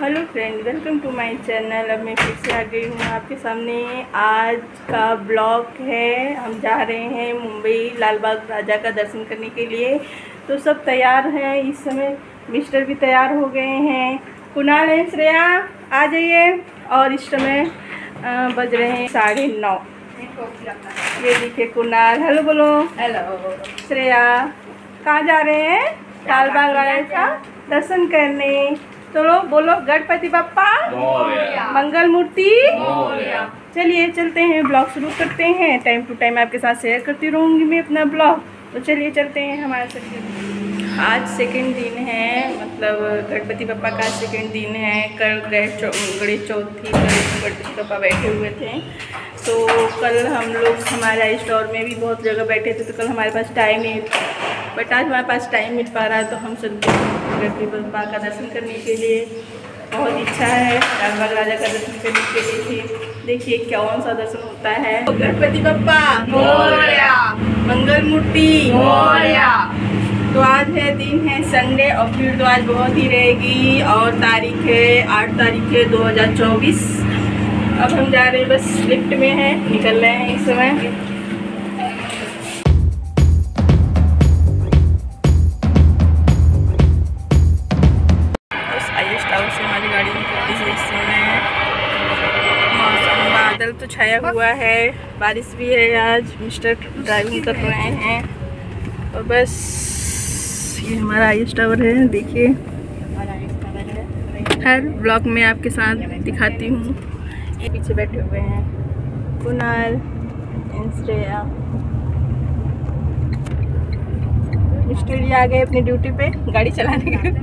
Hello friend, welcome to my channel. अब मैं फिर से आ गई हूँ आपके सामने। आज का ब्लॉग है, हम जा रहे हैं मुंबई लाल बाग राजा का दर्शन करने के लिए। तो सब तैयार हैं इस समय, मिस्टर भी तैयार हो गए हैं। कुणाल है, श्रेया आ जाइए। और इस समय बज रहे हैं 9:30। ये देखिए कुणाल, हेलो बोलो। हेलो श्रेया। कहाँ जा रहे हैं? लाल बाग राजा का दर्शन करने। चलो बोलो, गणपति बप्पा मंगल मूर्ति। चलिए चलते हैं, ब्लॉग शुरू करते हैं। टाइम टू टाइम आपके साथ शेयर करती रहूँगी मैं अपना ब्लॉग। तो चलिए चलते हैं हमारे साथ। आज सेकंड दिन है, मतलब गणपति बप्पा का सेकंड दिन है। कल गणेश चौथ थी, कल गणपति बप्पा बैठे हुए थे। तो कल हम लोग हमारे स्टोर में भी बहुत जगह बैठे थे, तो कल हमारे पास टाइम नहीं, बट आज हमारे पास टाइम मिल पा रहा है। तो हम सब गणपति बप्पा का दर्शन करने के लिए बहुत इच्छा है, लाल बाग राजा का दर्शन करने के लिए। देखिए कौन सा दर्शन होता है। तो गणपति बप्पा मोरया, मंगल मूर्ति मोरया। तो आज है, दिन है संडे, और भीड़ तो आज बहुत ही रहेगी। और तारीख है 8 तारीख है 2024। अब हम जा रहे हैं, बस लिफ्ट में हैं, निकल रहे हैं इस समय। बस आयुष टावर से हमारी गाड़ी निकलती है इस समय। मौसम बादल तो छाया हुआ है, बारिश भी है आज। मिस्टर ड्राइविंग कर रहे हैं। और बस ये हमारा आयुष टावर है, देखिए। हर ब्लॉग में आपके साथ दिखाती हूँ। ये पीछे बैठे हुए हैं कुणाल, श्रेया। मिस्टर जी आ गए अपनी ड्यूटी पे, गाड़ी चलाने के।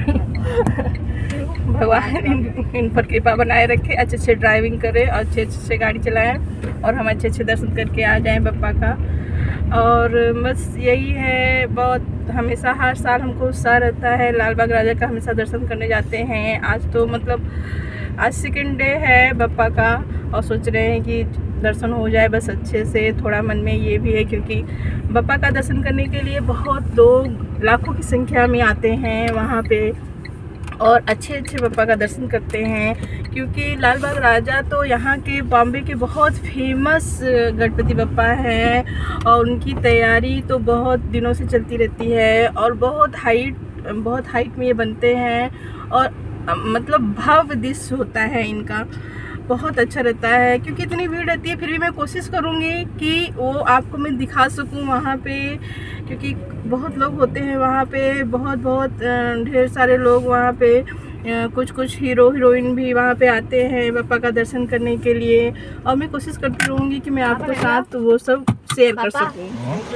भगवान इन पर कृपा बनाए रखे, अच्छे से ड्राइविंग करें और अच्छे से गाड़ी चलाएं, और हम अच्छे दर्शन करके आ जाएं बप्पा का। और बस यही है, बहुत हमेशा हर साल हमको उत्साह रहता है। लाल बाग राजा का हमेशा दर्शन करने जाते हैं। आज तो मतलब आज सेकंड डे है बप्पा का, और सोच रहे हैं कि दर्शन हो जाए बस अच्छे से। थोड़ा मन में ये भी है, क्योंकि बप्पा का दर्शन करने के लिए बहुत लोग लाखों की संख्या में आते हैं वहाँ पे, और अच्छे बप्पा का दर्शन करते हैं। क्योंकि लाल बाग राजा तो यहाँ के बॉम्बे के बहुत फेमस गणपति बप्पा हैं, और उनकी तैयारी तो बहुत दिनों से चलती रहती है, और बहुत हाइट में ये बनते हैं। और मतलब भव्य दृश्य होता है इनका, बहुत अच्छा रहता है। क्योंकि इतनी भीड़ रहती है, फिर भी मैं कोशिश करूँगी कि वो आपको मैं दिखा सकूँ वहाँ पे, क्योंकि बहुत लोग होते हैं वहाँ पे, बहुत ढेर सारे लोग वहाँ पे। कुछ हीरो हीरोइन भी वहाँ पे आते हैं बप्पा का दर्शन करने के लिए। और मैं कोशिश करती रहूँगी कि मैं आपके साथ वो सब शेयर कर सकूँ।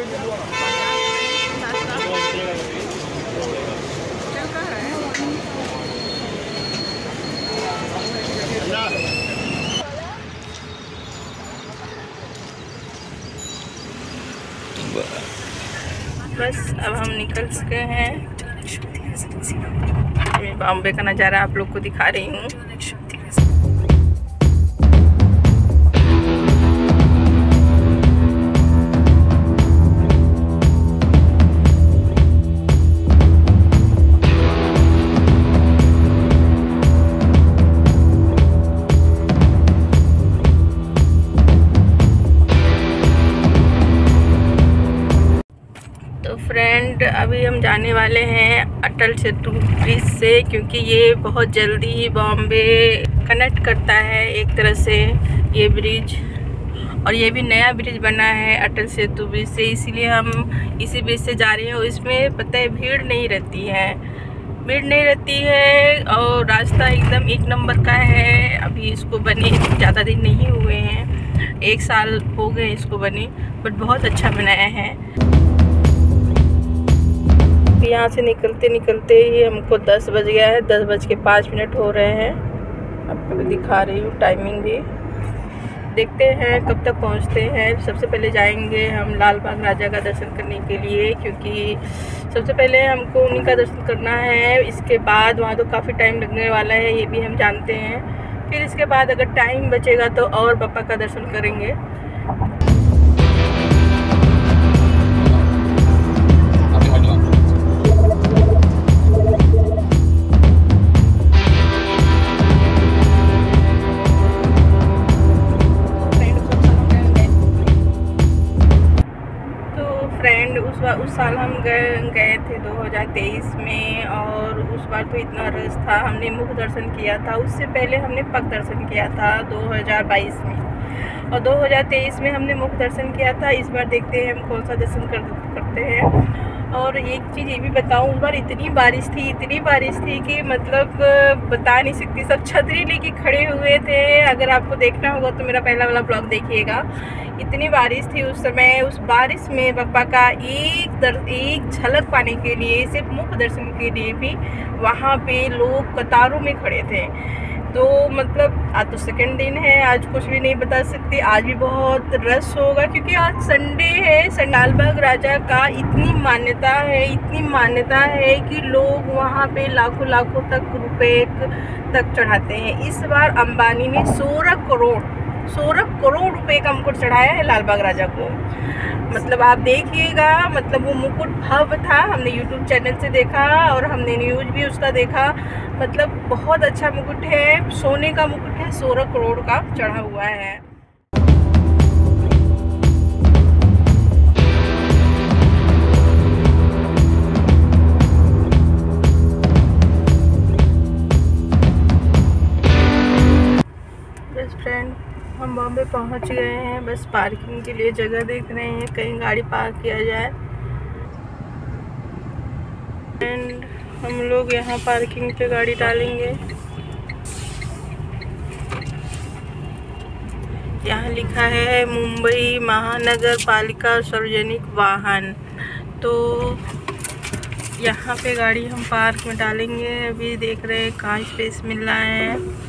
बस अब हम निकल चुके हैं। मैं बॉम्बे का नज़ारा आप लोग को दिखा रही हूँ। फ्रेंड, अभी हम जाने वाले हैं अटल सेतु ब्रिज से, क्योंकि ये बहुत जल्दी ही बॉम्बे कनेक्ट करता है एक तरह से ये ब्रिज। और ये भी नया ब्रिज बना है अटल सेतु ब्रिज से, इसीलिए हम इसी ब्रिज से जा रहे हैं। और इसमें पता है भीड़ नहीं रहती है, और रास्ता एकदम एक नंबर का है। अभी इसको बने ज़्यादा दिन नहीं हुए हैं, 1 साल हो गए इसको बने, बट बहुत अच्छा बनाया है। यहाँ से निकलते ही हमको 10 बज गया है, 10:05 हो रहे हैं। आपको भी दिखा रही हूँ टाइमिंग भी। देखते हैं कब तक पहुँचते हैं। सबसे पहले जाएंगे हम लाल बाग राजा का दर्शन करने के लिए, क्योंकि सबसे पहले हमको उन्हीं का दर्शन करना है। इसके बाद वहाँ तो काफ़ी टाइम लगने वाला है, ये भी हम जानते हैं। फिर इसके बाद अगर टाइम बचेगा तो और बप्पा का दर्शन करेंगे। साल हम गए थे 2023 में, और उस बार तो इतना रश था, हमने मुख दर्शन किया था। उससे पहले हमने पग दर्शन किया था 2022 में, और 2023 में हमने मुख दर्शन किया था। इस बार देखते हैं हम कौन सा दर्शन करते हैं। और एक चीज़ ये भी बताऊँ, उस बार इतनी बारिश थी कि मतलब बता नहीं सकती। सब छतरी लेके खड़े हुए थे। अगर आपको देखना होगा तो मेरा पहला वाला ब्लॉग देखिएगा। इतनी बारिश थी उस समय। उस बारिश में बाबा का एक झलक पाने के लिए, सिर्फ मुख दर्शन के लिए भी वहाँ पे लोग कतारों में खड़े थे। तो मतलब आज तो सेकंड दिन है, आज कुछ भी नहीं बता सकती। आज भी बहुत रश होगा क्योंकि आज संडे है। लालबाग राजा का इतनी मान्यता है कि लोग वहाँ पे लाखों तक रुपए तक चढ़ाते हैं। इस बार अंबानी ने 16 करोड़ रुपए का मुकुट चढ़ाया है लालबाग राजा को। मतलब आप देखिएगा, मतलब वो मुकुट भव्य था। हमने यूट्यूब चैनल से देखा और हमने न्यूज़ भी उसका देखा। मतलब बहुत अच्छा मुकुट है, सोने का मुकुट है, 16 करोड़ का चढ़ा हुआ है। बस फ्रेंड, हम बॉम्बे पहुंच गए हैं। बस पार्किंग के लिए जगह देख रहे हैं, कहीं गाड़ी पार्क किया जाए। एंड हम लोग यहाँ पार्किंग पे गाड़ी डालेंगे। यहाँ लिखा है मुंबई महानगर पालिका सार्वजनिक वाहन। तो यहाँ पे गाड़ी हम पार्क में डालेंगे। अभी देख रहे हैं कहाँ स्पेस मिल रहा है।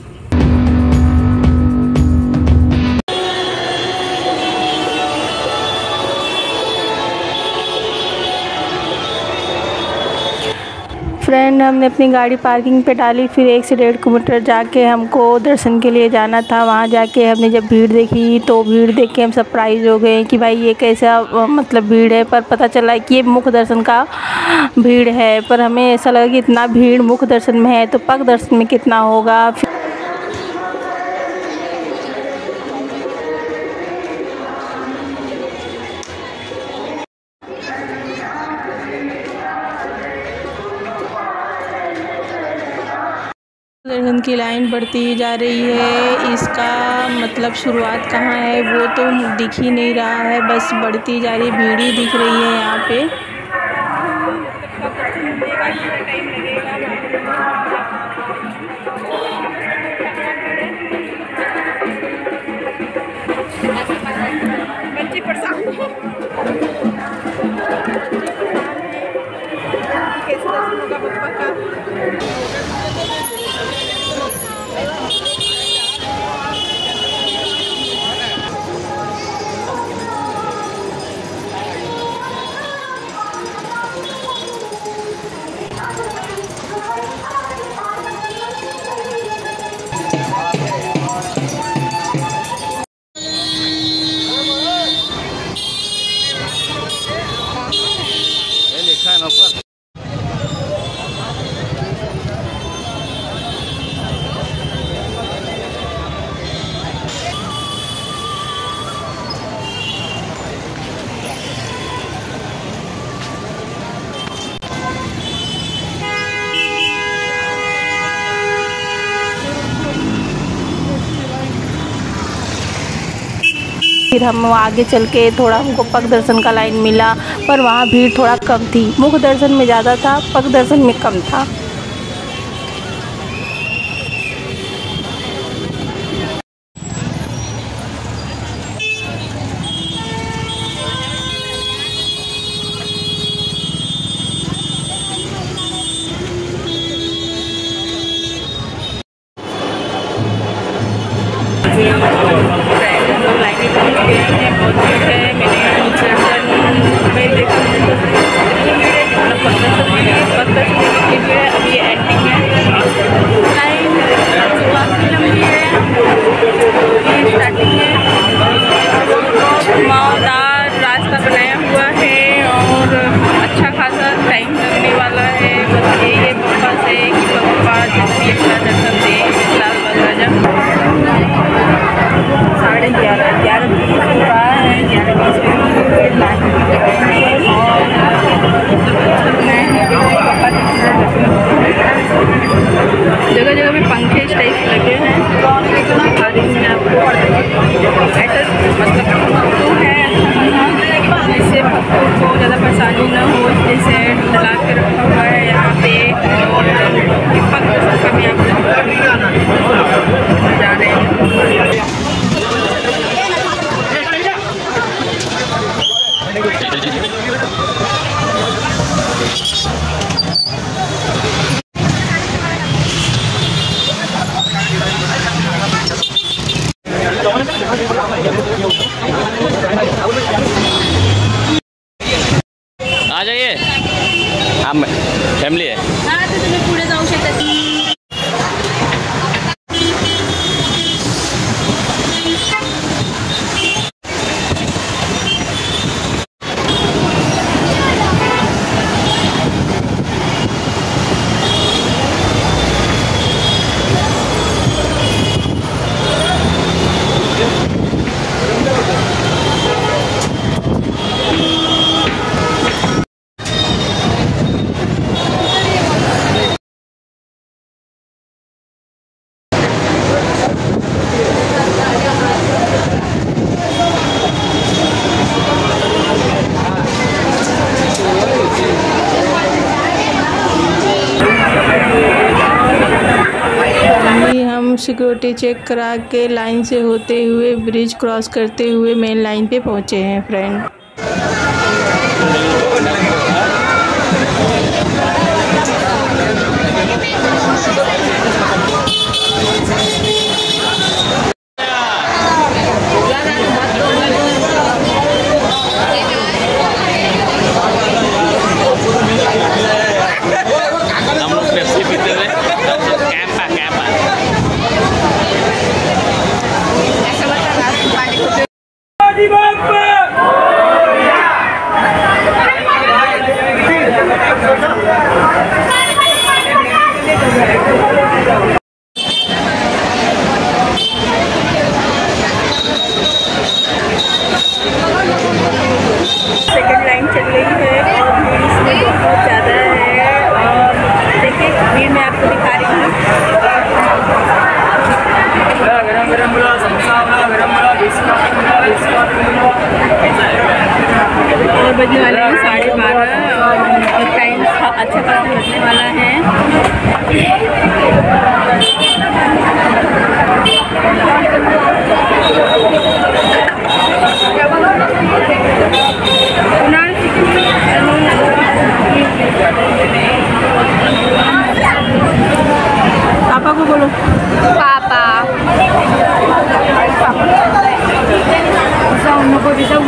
फ्रेंड, हमने अपनी गाड़ी पार्किंग पे डाली। फिर 1 से 1.5 किलोमीटर जाके हमको दर्शन के लिए जाना था। वहाँ जाके हमने जब भीड़ देखी तो भीड़ देख के हम सरप्राइज़ हो गए कि भाई ये कैसा मतलब भीड़ है। पर पता चला कि ये मुख दर्शन का भीड़ है। पर हमें ऐसा लगा कि इतना भीड़ मुख दर्शन में है तो पग दर्शन में कितना होगा। दर्शन की लाइन बढ़ती जा रही है। इसका मतलब शुरुआत कहाँ है वो तो दिख ही नहीं रहा है, बस बढ़ती जा रही भीड़ ही दिख रही है यहाँ पे। फिर हम आगे चल के थोड़ा हमको पग दर्शन का लाइन मिला, पर वहाँ भीड़ थोड़ा कम थी। मुख दर्शन में ज़्यादा था, पग दर्शन में कम था। हम यहाँ पर जा रहे हैं। आ जाइए, हम फैमिली है। हाँ तर तुम्ही पुढे जाऊ शकता। हम सिक्योरिटी चेक करा के लाइन से होते हुए ब्रिज क्रॉस करते हुए मेन लाइन पे पहुँचे हैं फ्रेंड। सेकंड लाइन चल रही है और भीड़ इसमें बहुत ज़्यादा है। और देखिए भीड़ मैं आपको दिखा रही हूँ। और बजने वाले हैं 12:30 और टाइम अच्छा खासा बजने वाला है। पापा को बोलो, पापा जाऊ नको तिथं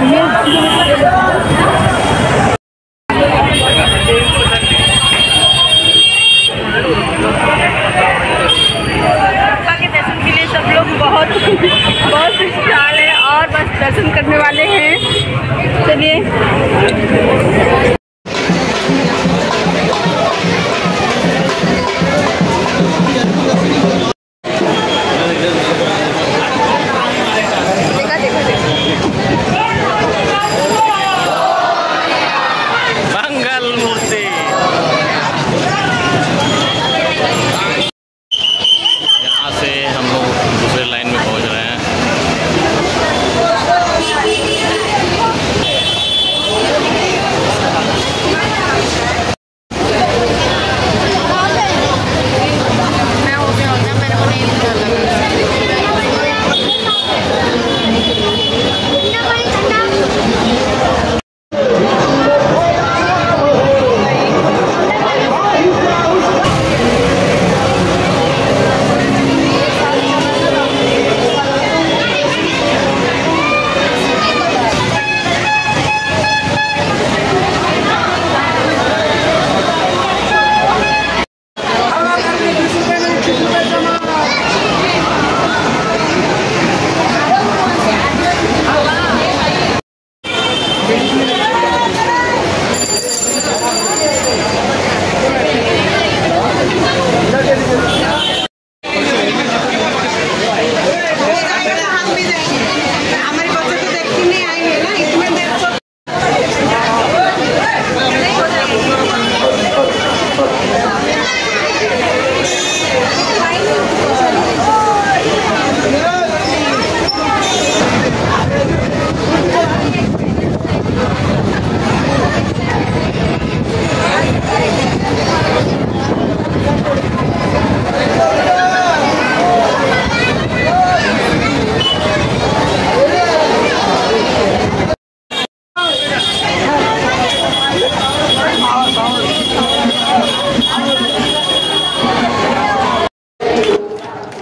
के दर्शन के लिए सब लोग बहुत खुशहाल है और बस दर्शन करने वाले हैं। चलिए।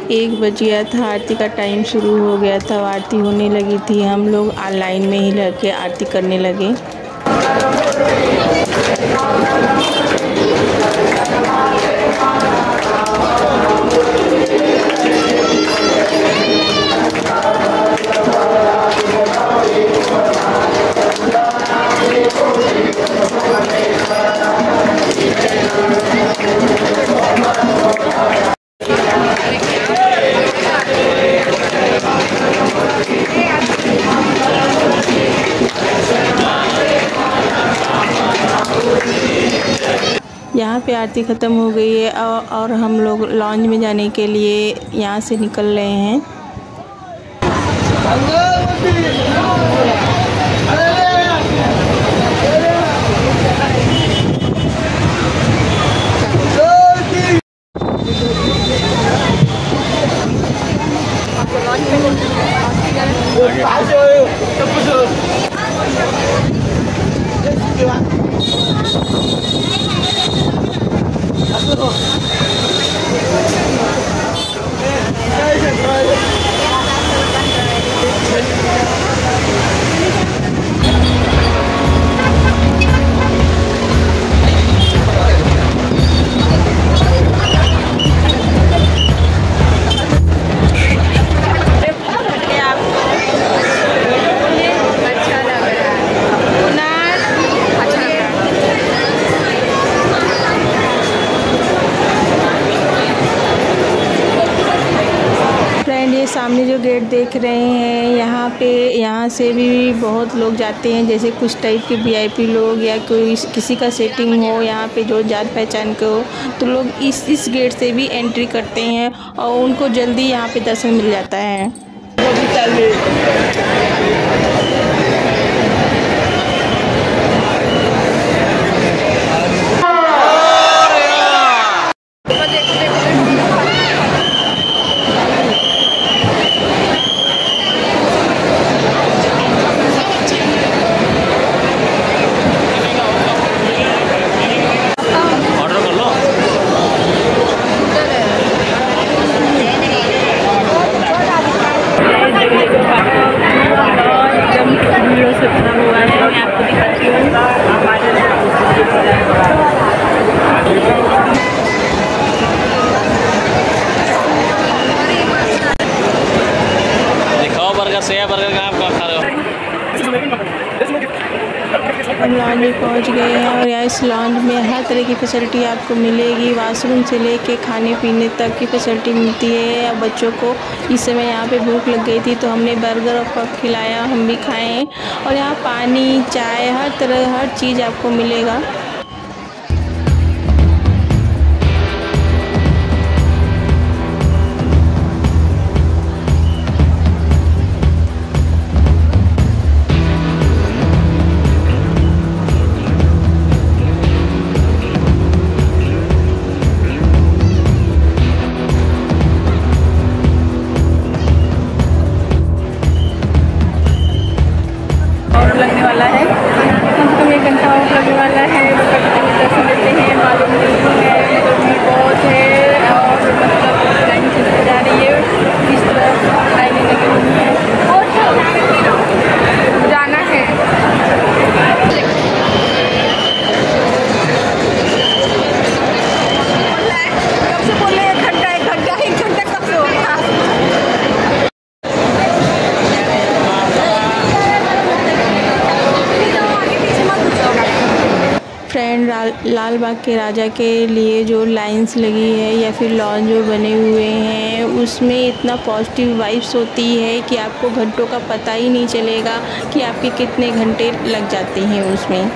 1 बज गया था, आरती का टाइम शुरू हो गया था, आरती होने लगी थी। हम लोग लाइन में ही लग के आरती करने लगे। यहाँ पे आरती ख़त्म हो गई है और हम लोग लॉन्ज में जाने के लिए यहाँ से निकल रहे हैं। सामने जो गेट देख रहे हैं, यहाँ से भी बहुत लोग जाते हैं, जैसे कुछ टाइप के वीआईपी लोग या कोई किसी का सेटिंग हो यहाँ पे जो जान पहचान के हो, तो लोग इस गेट से भी एंट्री करते हैं और उनको जल्दी यहाँ पे दर्शन मिल जाता है। हम लॉन्ज में पहुंच गए हैं और यहाँ इस लॉन्ज में हर तरह की फैसिलिटी आपको मिलेगी। वॉशरूम से लेके खाने पीने तक की फैसिलिटी मिलती है। बच्चों को इस समय यहाँ पे भूख लग गई थी तो हमने बर्गर और पफ खिलाया, हम भी खाएं। और यहाँ पानी, चाय, हर तरह हर चीज़ आपको मिलेगा। लगने वाला है, कम से कम 1 घंटा और लगने वाला है। दर्शन देते हैं, मालूम नहीं है, गर्मी बहुत है और मतलब लाइन चलती जा रही है। इस तरह लाइनें लगी हुई हैं और जाना है। कब से बोले 1 घंटा 1 घंटा 1 घंटा कब से हो गया? फ्रेंड, लाल बाग के राजा के लिए जो लाइंस लगी है या फिर लॉन्ज जो बने हुए हैं, उसमें इतना पॉजिटिव वाइब्स होती है कि आपको घंटों का पता ही नहीं चलेगा कि आपके कितने घंटे लग जाते हैं उसमें।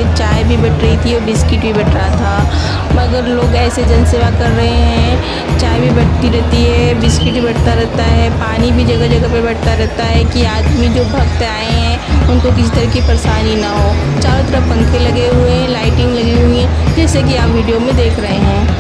में चाय भी बट रही थी और बिस्किट भी बट रहा था। मगर लोग ऐसे जनसेवा कर रहे हैं, चाय भी बटती रहती है, बिस्किट भी बटता रहता है, पानी भी जगह जगह पे बटता रहता है कि आदमी जो भक्त आए हैं उनको किसी तरह की परेशानी ना हो। चारों तरफ पंखे लगे हुए हैं, लाइटिंग लगी हुई है, जैसे कि आप वीडियो में देख रहे हैं।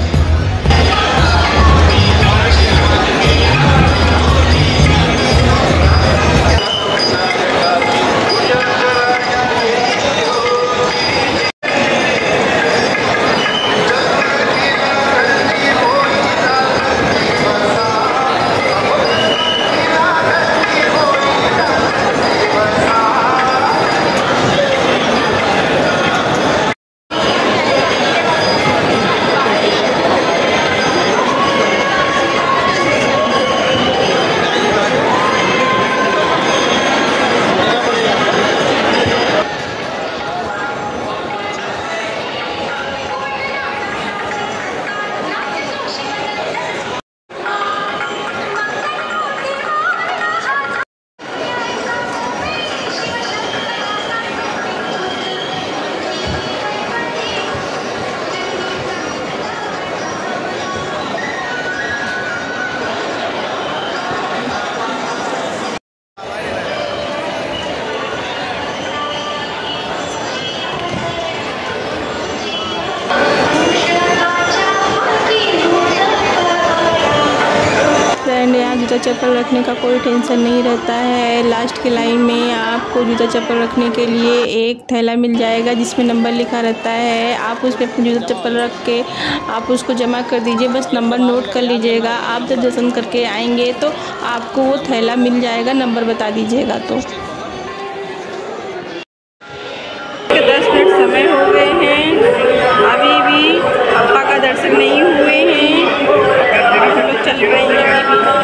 यहाँ जूता चप्पल रखने का कोई टेंशन नहीं रहता है। लास्ट के लाइन में आपको जूता चप्पल रखने के लिए एक थैला मिल जाएगा जिसमें नंबर लिखा रहता है। आप उस पर अपने जूता चप्पल रख के आप उसको जमा कर दीजिए, बस नंबर नोट कर लीजिएगा। आप जब दर्शन करके आएंगे तो आपको वो थैला मिल जाएगा, नंबर बता दीजिएगा। तो 10 मिनट समय हो गए हैं, अभी भी अप्पा का दर्शन नहीं हुए हैं, हम लोग चल रहे हैं अभी भी।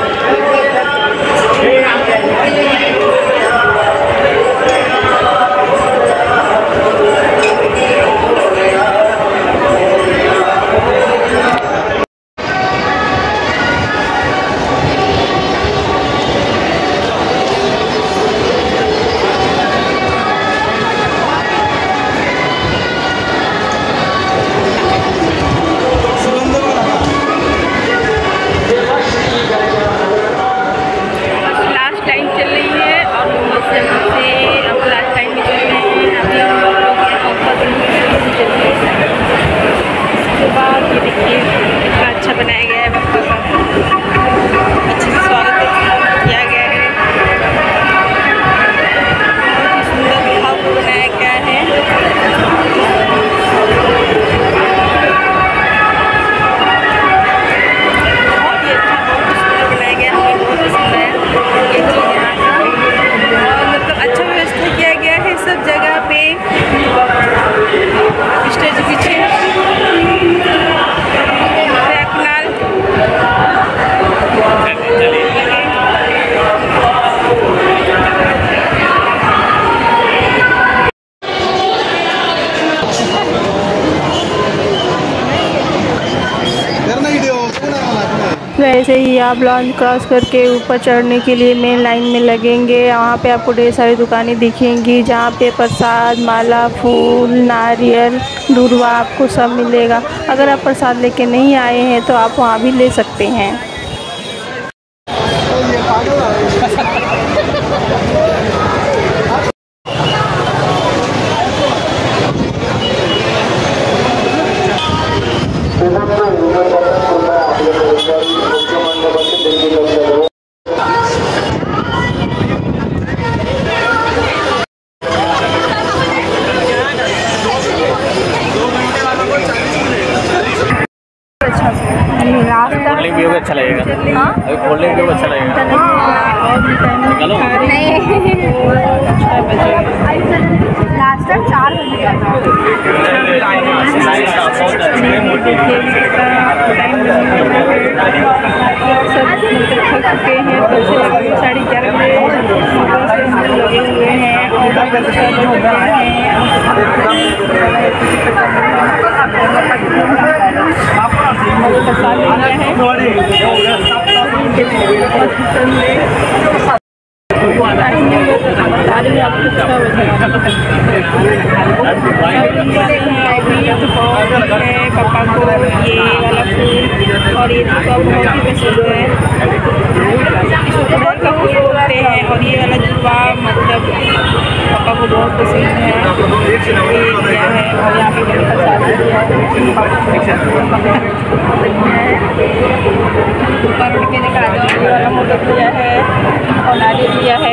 वैसे ही आप लॉन्च क्रॉस करके ऊपर चढ़ने के लिए मेन लाइन में लगेंगे। वहाँ पे आपको ढेर सारी दुकानें दिखेंगी जहाँ पे प्रसाद, माला, फूल, नारियल, दूर्वा आपको सब मिलेगा। अगर आप प्रसाद लेके नहीं आए हैं तो आप वहाँ भी ले सकते हैं। कोल्ड भी अच्छा लगेगा। अभी कोल्ड भी अच्छा लगेगा। लास्ट 4 बजे थक चुके हैं, 11:30 बजे लगे हुए हैं और बता रही हूँ आपको 6 बजे है पापा को ये वाला फूल और ये जुबा बहुत ही पसंद है। इसको कटहल का फूल बोलते हैं और ये वाला जुबा मतलब पापा को बहुत पसंद है। ये क्या है और यहाँ पे मैंने प्रसाद दिया ऊपर उठ के निकाल दो वाला मोदक दिया है और नारियल दिया है।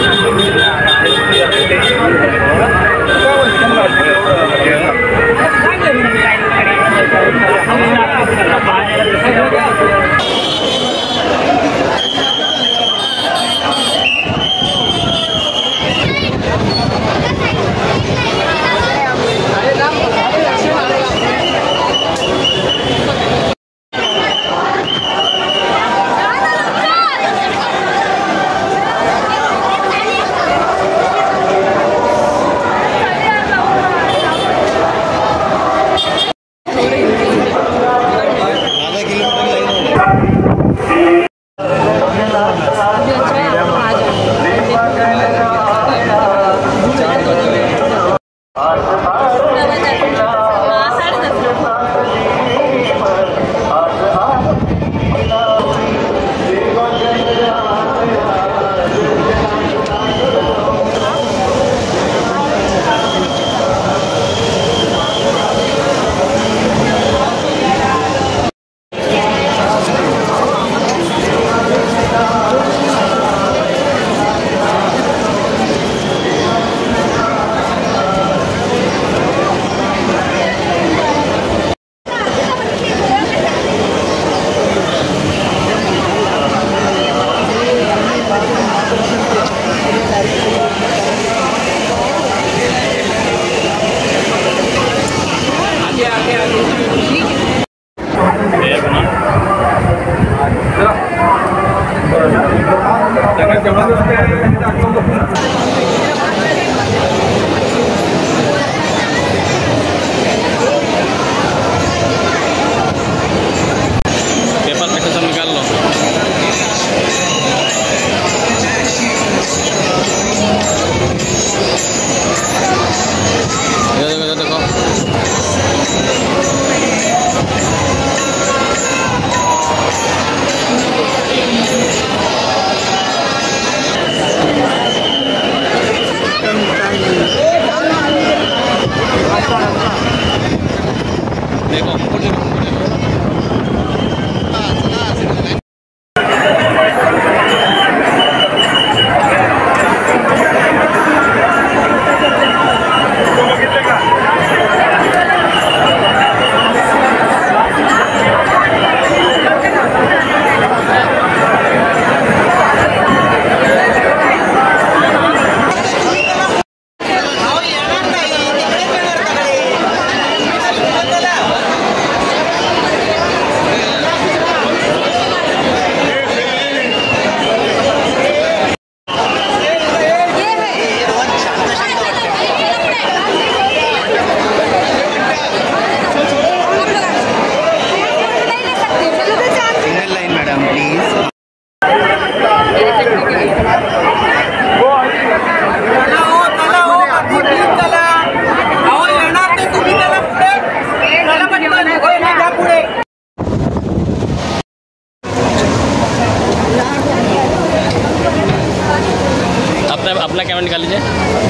अपना कैमरा निकाल लीजिए,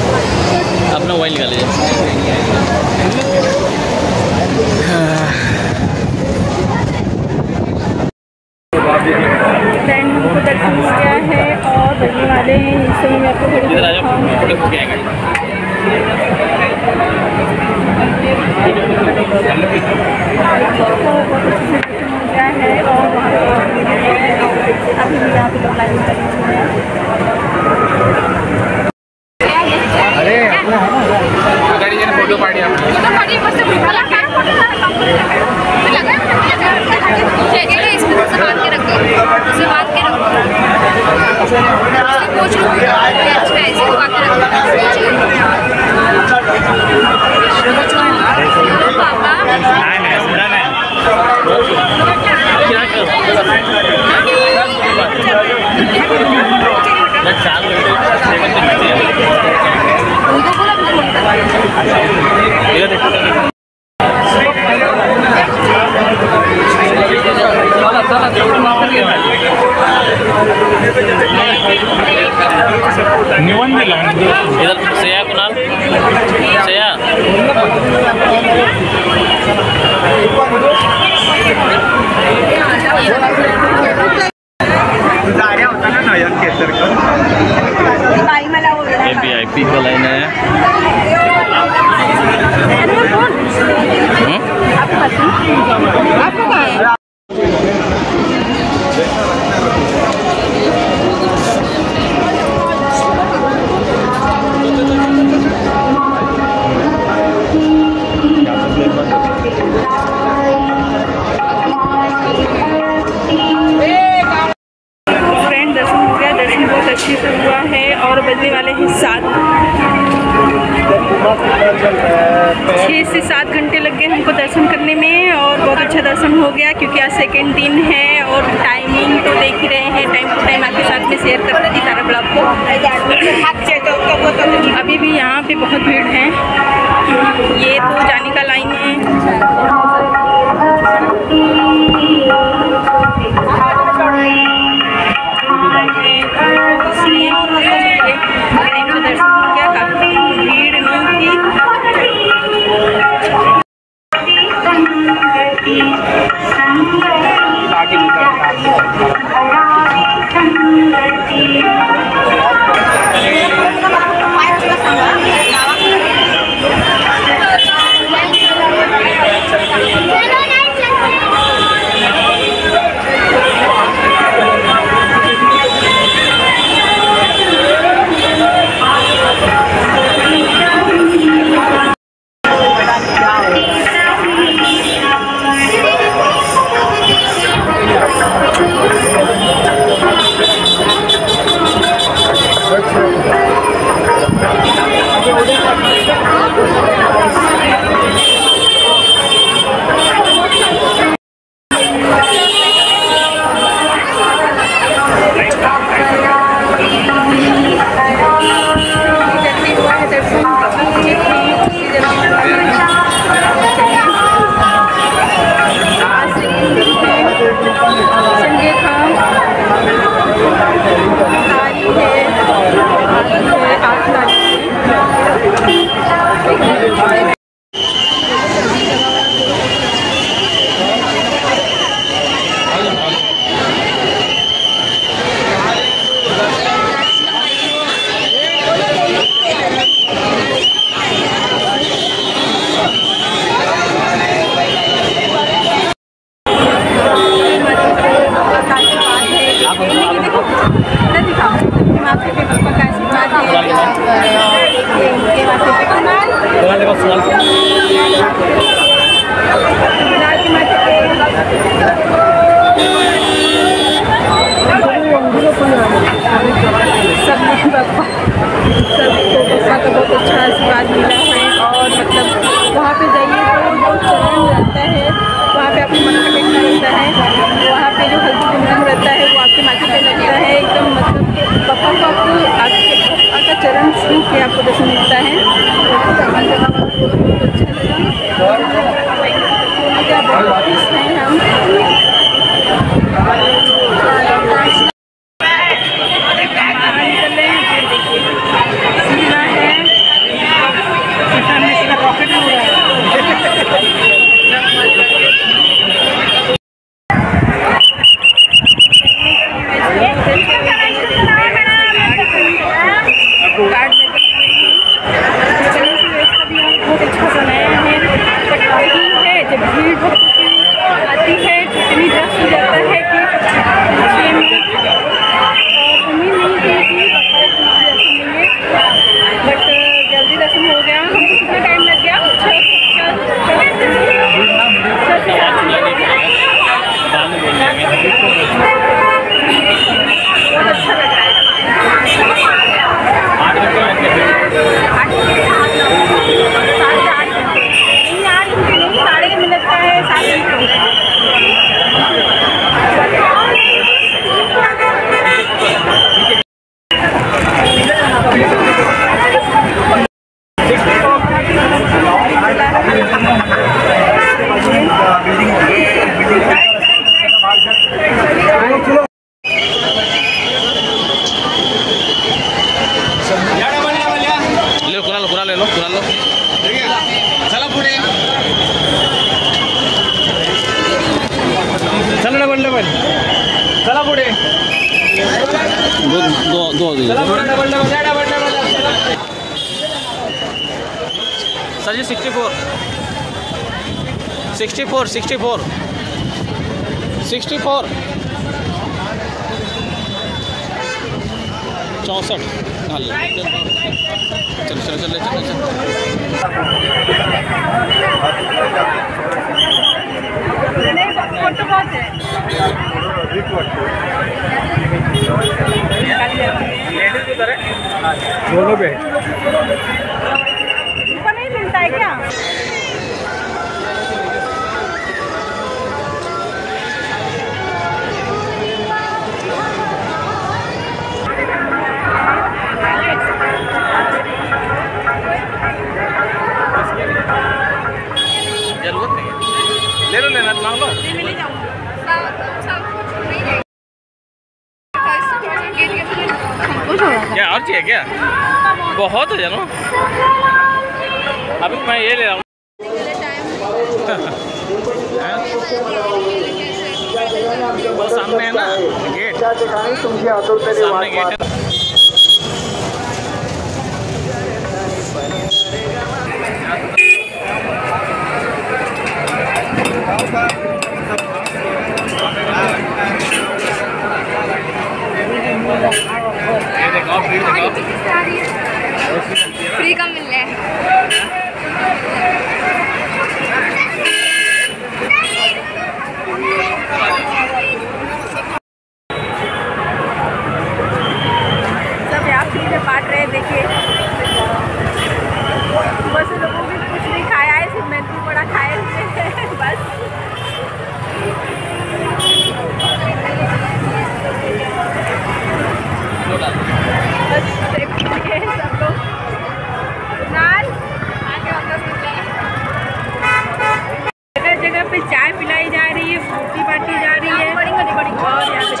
अपना मोबाइल निकाल लीजिए। फ्रेंड हमको दर्शन हो गया है और बजने वाले हैं। इस समय मैं आपको क्या है और अभी यहाँ पे फोटो पार्टी आप इधर श्रेया कुणाल श्रेया VIP का लाइन है। आपको कहाँ है? फ्रेंड दर्शन हो गया, दर्शन बहुत अच्छे से हुआ है और बजने वाले हैं 7। 6 से 7 घंटे लग गए हमको दर्शन करने में और बहुत अच्छा दर्शन हो गया क्योंकि आज सेकेंड दिन है और टाइमिंग तो देख ही रहे हैं। टाइम टू टाइम आपके साथ में शेयर करती थी सारा ब्लॉग को। अभी भी यहाँ पे बहुत भीड़ है। ये तो जाने का लाइन है। दर्शन हो गया, काफी भीड़ नहीं थी। आपको दर्शन मिलता है। बहुत खुश हैं हम। दीजिए सर जी। 64 64 64 64 64 हाँ ले चलो चलो चलो चलो चलो। दोनों पे नहीं मिलता है क्या? जरूरत नहीं है, ले लो लेना मांग लो। क्या और चाहिए क्या? बहुत है जानो। अभी मैं ये ले रहा हूँ। वो सामने है ना गेट, सामने गेट है। ये देखो फ्री का मिल रहा है। सब यहाँ फ्री में बांट रहे हैं। देखिए सुबह से लोगों ने कुछ नहीं खाया है, सिर्फ मेंदू बड़ा खाए हुए हैं बस। सब लोग जगह जगह पे चाय पिलाई जा रही है, फ्रूटी बांटी जा रही है। और यहाँ पे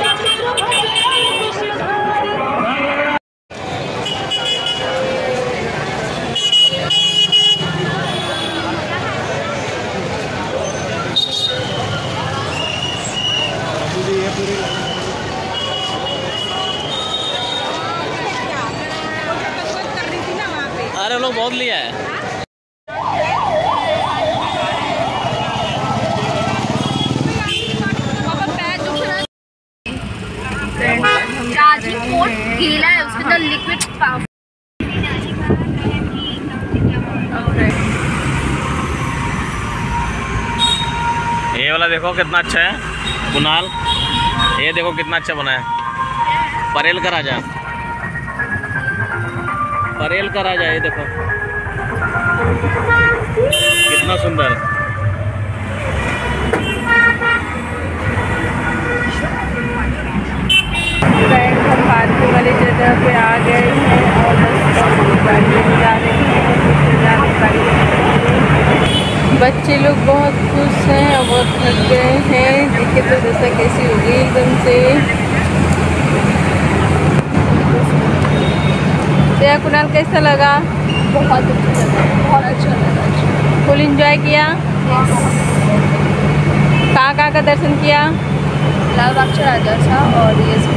अरे लोग बहुत लिया है। चार्जिंग पोर्ट गीला है, उसके अंदर लिक्विड पावर। ये वाला देखो कितना अच्छा है कुणाल, ये देखो कितना अच्छा बना है। परेल का राजा, परेल का राजा, ये देखो कितना सुंदर। हम पार्किंग वाली जगह पे आ गए हैं और गाड़ी जा रहे हैं। बच्चे लोग बहुत खुश हैं और बहुत थक गए हैं। देखिए तो जैसा कैसी हो गई एकदम से। तो कुणाल कैसा लगा? बहुत अच्छा लगा, बहुत अच्छा लगा। फुल एंजॉय किया? कहाँ का दर्शन किया? लाल बाग राजा था और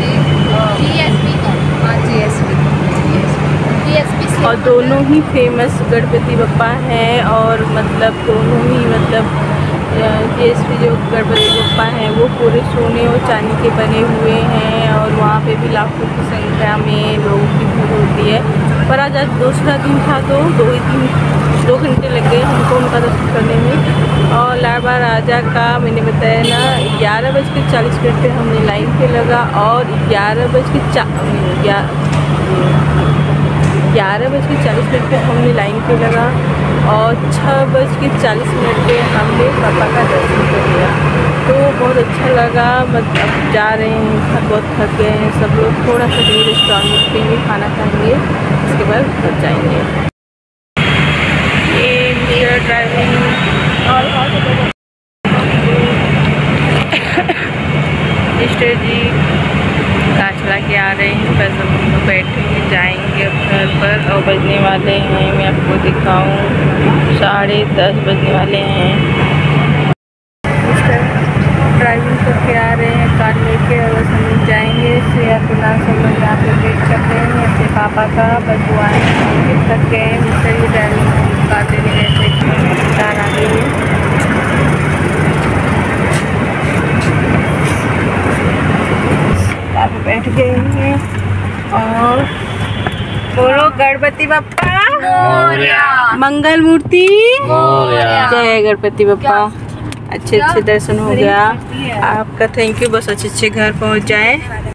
जीएसपी और दोनों ही फेमस गणपति बप्पा हैं। और मतलब दोनों ही मतलब जीएसपी जो गणपति बप्पा हैं वो पूरे सोने और चांदी के बने हुए हैं। और वहाँ पे भी लाखों की संख्या में लोगों की भीड़ होती है। पर आज दूसरा दिन था तो 2 घंटे लग गए हमको उनका दर्शन करने में। और लाल बाग राजा का मैंने बताया ना 11:40 पे हमने लाइन पे लगा और 11:40 पे हमने लाइन पे लगा और 6:40 पे हमने पापा का दर्शन कर लिया। तो बहुत अच्छा लगा। मतलब जा रहे हैं, बहुत थक गए हैं सब लोग। थोड़ा सा भी रेस्टोरेंट पे भी खाना खाएंगे, उसके बाद घर जाएंगे। ये मेरा ड्राइविंग और मिस्टर जी कार चला के आ रहे हैं। बस हम लोग बैठेंगे, जाएंगे अब घर पर। और बजने वाले हैं, मैं आपको दिखाऊं, 10:30 बजने वाले हैं। मिस्टर ड्राइविंग करके आ रहे हैं कार लेके और बस हम जाएंगे। श्रेया कुणाल सब लोग यहाँ पे वेट कर रहे हैं अपने पापा का। बस वो आए तक गए मिस्टर ये ड्राइविंग कार देने गए थे, कार आ गई है। कार पे बैठ गए हैं और बोलो गणपति बप्पा मोरया। मंगल मूर्ति मोरया। जय गणपति बप्पा। अच्छे अच्छे दर्शन हो गया आपका, थैंक यू। बस अच्छे अच्छे घर पहुंच जाए।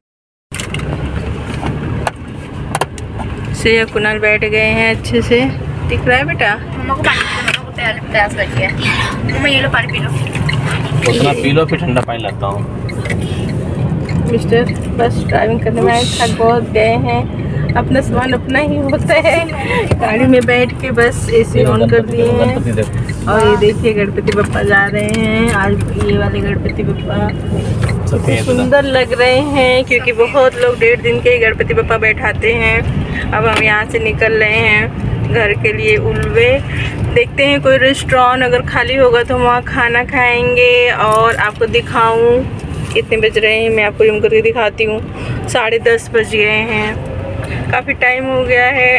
श्रेया कुणाल बैठ गए हैं अच्छे से, दिख रहा है बेटा? मम्मा को पानी पीना, मम्मा को प्यास लगी है। मम्मा ये लो पानी पी लो। उतना पी लो फिर ठंडा पानी लाता हूँ। मिस्टर बस ड्राइविंग करने में थक बहुत गए हैं, अपना सामान अपना ही होता है। गाड़ी में बैठ के बस एसी ऑन कर दिए हैं और ये देखिए गणपति बप्पा जा रहे हैं। आज ये वाले गणपति बप्पा सुंदर लग रहे हैं क्योंकि बहुत लोग 1.5 दिन के गणपति बप्पा बैठाते हैं। अब हम यहाँ से निकल रहे हैं घर के लिए उल्वे। देखते हैं कोई रेस्टोरेंट अगर खाली होगा तो वहाँ खाना खाएंगे और आपको दिखाऊं कितने बज रहे हैं। मैं आपको यूँ करके दिखाती हूँ, 10:30 बज गए हैं, काफ़ी टाइम हो गया है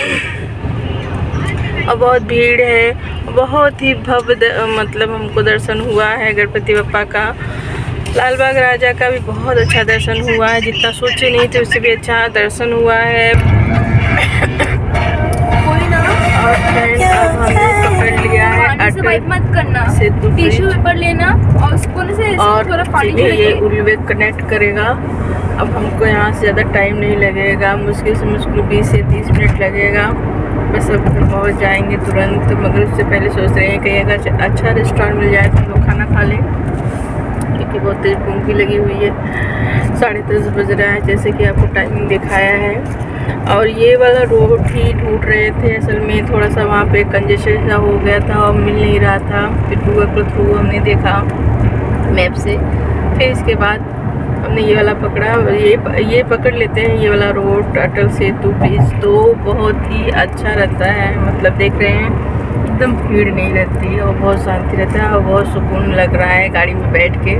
और बहुत भीड़ है। बहुत ही भव्य मतलब हमको दर्शन हुआ है गणपति बप्पा का। लाल बाग राजा का भी बहुत अच्छा दर्शन हुआ है, जितना सोचे नहीं थे उससे भी अच्छा दर्शन हुआ है। और फ्रेंड्स अब हमने पकड़ लिया है मत करना, टिश्यू पेपर लेना और उसको से और थोड़ा पानी ये उल्वे कनेक्ट करेगा। अब हमको यहाँ से ज़्यादा टाइम नहीं लगेगा, मुश्किल से मुश्किल 20 से 30 मिनट लगेगा। बस अब हम पहुँच जाएंगे तुरंत, मगर उससे पहले सोच रहे हैं कहीं अगर अच्छा रेस्टोरेंट मिल जाए तो हम लोग खाना खा लें क्योंकि बहुत तेज़ भूख भी लगी हुई है। 10:30 बज रहा है जैसे कि आपको टाइमिंग दिखाया है। और ये वाला रोड ही ढूंढ रहे थे, असल में थोड़ा सा वहाँ पे कंजेशन सा हो गया था और मिल नहीं रहा था। फिर गूगल के थ्रू हमने देखा मैप से, फिर इसके बाद हमने ये वाला पकड़ा। ये पकड़ लेते हैं ये वाला रोड अटल सेतु ब्रिज, तो बहुत ही अच्छा रहता है। मतलब देख रहे हैं एकदम भीड़ नहीं रहती है और बहुत शांति रहता है और बहुत सुकून लग रहा है गाड़ी में बैठ के।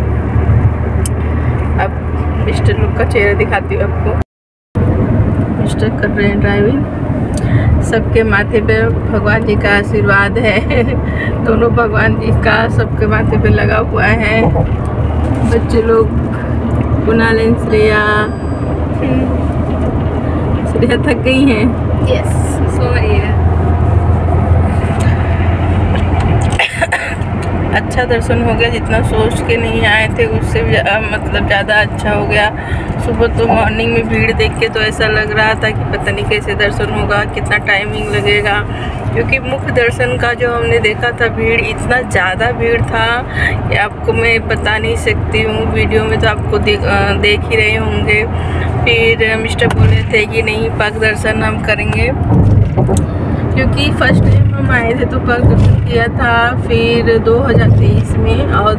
अब मिस्टर लोग का चेहरा दिखाती हूँ आपको। मिस्टर कर रहे हैं ड्राइविंग, सबके माथे पे भगवान जी का आशीर्वाद है। दोनों भगवान जी का सबके माथे पे लगा हुआ है। बच्चे लोग कुणाल एंड श्रेया थक गई हैं। यस सो रही है। अच्छा दर्शन हो गया, जितना सोच के नहीं आए थे उससे मतलब ज़्यादा अच्छा हो गया। सुबह तो मॉर्निंग में भीड़ देख के तो ऐसा लग रहा था कि पता नहीं कैसे दर्शन होगा, कितना टाइमिंग लगेगा, क्योंकि मुख्य दर्शन का जो हमने देखा था भीड़ इतना ज़्यादा भीड़ था कि आपको मैं बता नहीं सकती हूँ। वीडियो में तो आपको देख ही रहे होंगे। फिर मिस्टर बोले थे कि नहीं पग दर्शन हम करेंगे, क्योंकि फर्स्ट टाइम हम आए थे तो पग दर्शन किया था। फिर 2023 में और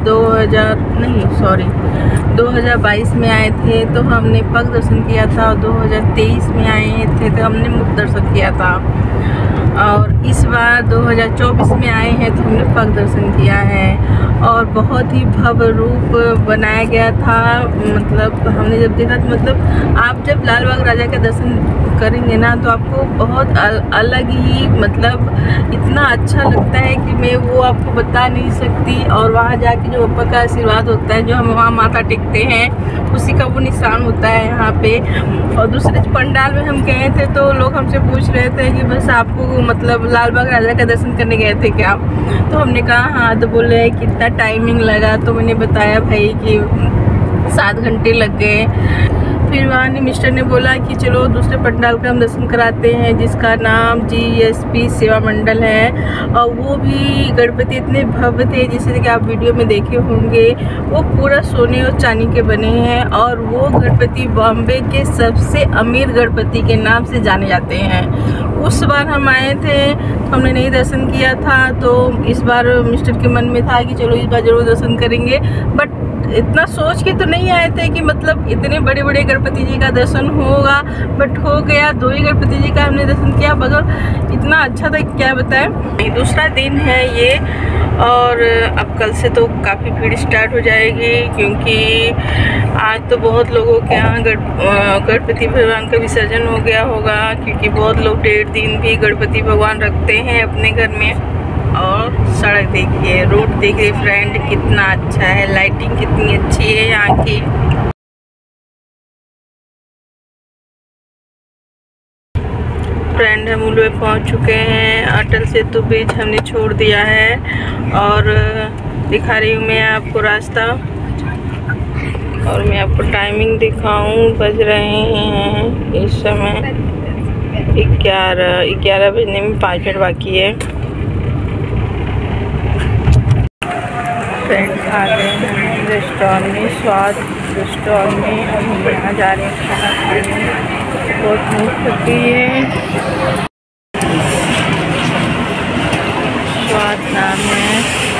2022 में आए थे तो हमने पग दर्शन किया था और 2023 में आए थे तो हमने मुख दर्शन किया था। और इस बार 2024 में आए हैं तो हमने पग दर्शन किया है और बहुत ही भव्य रूप बनाया गया था। मतलब हमने जब देखा तो मतलब आप जब लाल बाग राजा का दर्शन करेंगे ना तो आपको बहुत अलग ही मतलब इतना अच्छा लगता है कि मैं वो आपको बता नहीं सकती। और वहाँ जाके जो पापा का आशीर्वाद होता है, जो हम वहाँ माथा टेकते हैं, उसी का वो निशान होता है यहाँ पे। और दूसरे पंडाल में हम गए थे तो लोग हमसे पूछ रहे थे कि बस आपको मतलब लाल बाग राजा का दर्शन करने गए थे क्या? तो हमने कहा हाँ। तो बोले कितना टाइमिंग लगा? तो मैंने बताया भाई कि 7 घंटे लग गए। फिर वहाँ मिस्टर ने बोला कि चलो दूसरे पंडाल का हम दर्शन कराते हैं जिसका नाम GSP सेवा मंडल है। और वो भी गणपति इतने भव्य थे जैसे कि आप वीडियो में देखे होंगे, वो पूरा सोने और चांदी के बने हैं। और वो गणपति बॉम्बे के सबसे अमीर गणपति के नाम से जाने जाते हैं। उस बार हम आए थे तो हमने नहीं दर्शन किया था, तो इस बार मिस्टर के मन में था कि चलो इस बार ज़रूर दर्शन करेंगे। बट इतना सोच के तो नहीं आए थे कि मतलब इतने बड़े बड़े गणपति जी का दर्शन होगा, बट हो गया। 2 ही गणपति जी का हमने दर्शन किया, मगर इतना अच्छा था क्या बताएं। दूसरा दिन है ये और अब कल से तो काफ़ी भीड़ स्टार्ट हो जाएगी, क्योंकि आज तो बहुत लोगों के यहाँ गणपति भगवान का विसर्जन हो गया होगा, क्योंकि बहुत लोग 1.5 दिन भी गणपति भगवान रखते हैं अपने घर में। और सड़क देखिए, रोड देखिए फ्रेंड, कितना अच्छा है, लाइटिंग कितनी अच्छी है यहाँ की। फ्रेंड हम उल्वे पहुँच चुके हैं। अटल सेतु ब्रिज हमने छोड़ दिया है और दिखा रही हूँ मैं आपको रास्ता, और मैं आपको टाइमिंग दिखाऊं। बज रहे हैं इस समय 11 बजने में 5 मिनट बाकी है। फ्रेंड आ गए हैं रेस्टोरेंट में, स्वाद रेस्टोरेंट में। अब हम यहाँ जा रहे हैं खाना खाने। बहुत भूख लगी है। स्वाद नाम है।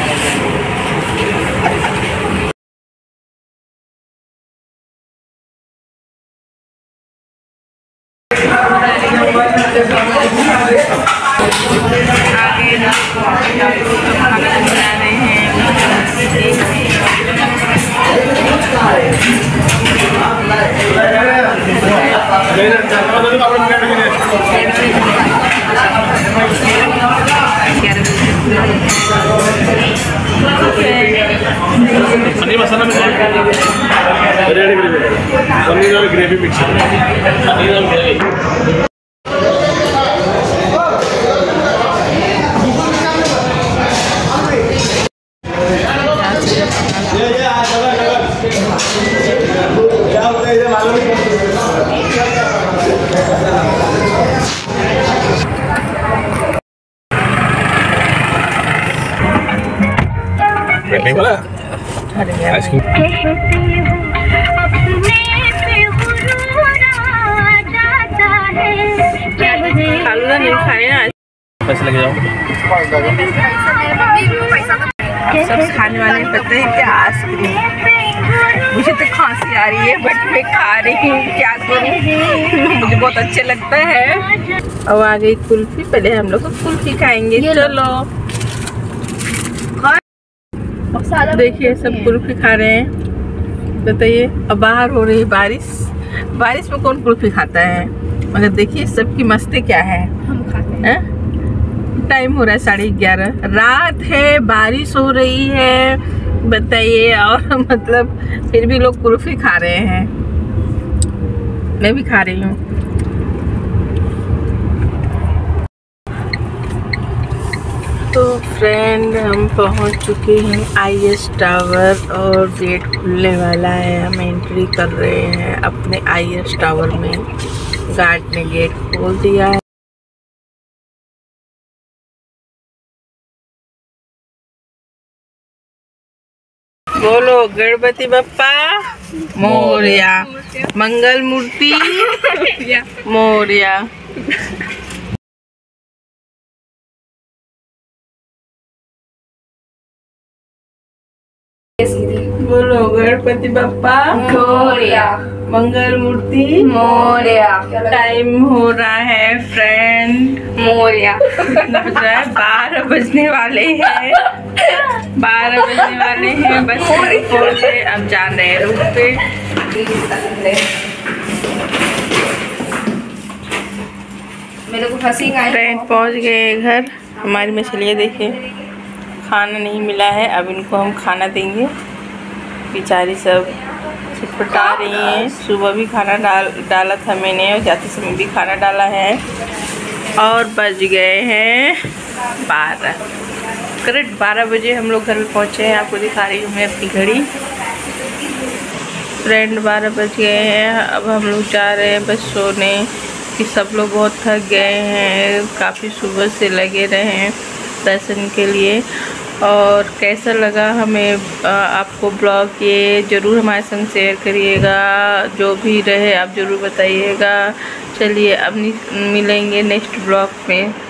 आगे खाना बना रहे हैं। पनीर मसाला में पनीर और ग्रेवी मिक्स पनीर और ग्रेवी। नहीं बोला आइसक्रीम नहीं खाए ना, पैसे लगे जाओ। सब खाने वाले पता है क्या, आइसक्रीम। मुझे तो खांसी आ रही है बट मैं खा रही हूँ, क्या करूँ। मुझे बहुत अच्छे लगता है। अब आ गई कुल्फी, पहले हम लोग कुल्फी खाएंगे। चलो देखिए सब कुल्फी खा रहे हैं। बताइए, अब बाहर हो रही बारिश, बारिश में कौन कुल्फी खाता है, मगर देखिए सबकी मस्ती क्या है। हम खाते हैं। टाइम हो रहा है 11:30, रात है, बारिश हो रही है। बताइए, और मतलब फिर भी लोग कुल्फी खा रहे हैं। मैं भी खा रही हूँ। तो फ्रेंड हम पहुंच चुके हैं IS टावर, और गेट खुलने वाला है। हम एंट्री कर रहे हैं अपने IS टावर में। गार्ड ने गेट खोल दिया है। बोलो गणपति बप्पा मोरया, मंगल मूर्ति मोरया। बोलो गणपति बप्पा मोरया, मंगल मूर्ति मोरया। टाइम हो रहा है फ्रेंड मोरया, 12 बजने वाले हैं। 12 बजने वाले हैं, बस पहुंचे। अब जा रहे हैं रूट पे। मेरे को हंसी फ्रेंड पहुंच गए घर। हमारी मछलियाँ देखिए, खाना नहीं मिला है। अब इनको हम खाना देंगे। बेचारी सब छटपटा रही हैं। सुबह भी खाना डाला था मैंने, और जाते समय भी खाना डाला है। और बज गए हैं 12, करेक्ट 12 बजे हम लोग घर में पहुँचे हैं। आपको दिखा रही हूँ मैं अपनी घड़ी। फ्रेंड 12 बज गए हैं। अब हम लोग जा रहे हैं बस सोने, कि सब लोग बहुत थक गए हैं, काफ़ी सुबह से लगे रहे हैं दर्शन के लिए। और कैसा लगा हमें आपको ब्लॉग, ये ज़रूर हमारे संग शेयर करिएगा। जो भी रहे आप ज़रूर बताइएगा। चलिए अब मिलेंगे नेक्स्ट ब्लॉग में।